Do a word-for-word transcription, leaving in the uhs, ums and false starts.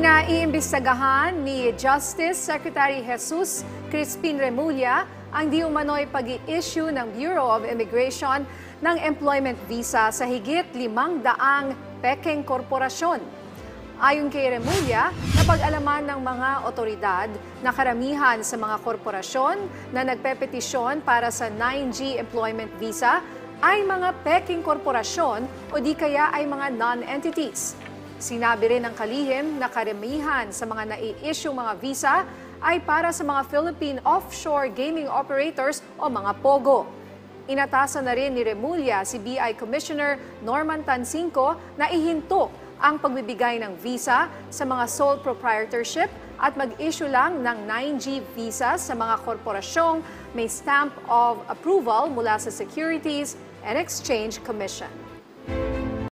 Pinaiimbestagahan ni Justice Secretary Jesus Crispin Remulla ang di umano'y pag-i-issue ng Bureau of Immigration ng employment visa sa higit limang daang peking korporasyon. Ayon kay Remulla, napag-alaman ng mga otoridad na karamihan sa mga korporasyon na nagpepetisyon para sa nine G employment visa ay mga peking korporasyon o di kaya ay mga non-entities. Sinabi rin ng kalihim na karamihan sa mga nai-issue mga visa ay para sa mga Philippine offshore gaming operators o mga POGO. Inatasan na rin ni Remulla si B I Commissioner Norman Tansinco na ihinto ang pagbibigay ng visa sa mga sole proprietorship at mag-issue lang ng nine G visa sa mga korporasyong may stamp of approval mula sa Securities and Exchange Commission.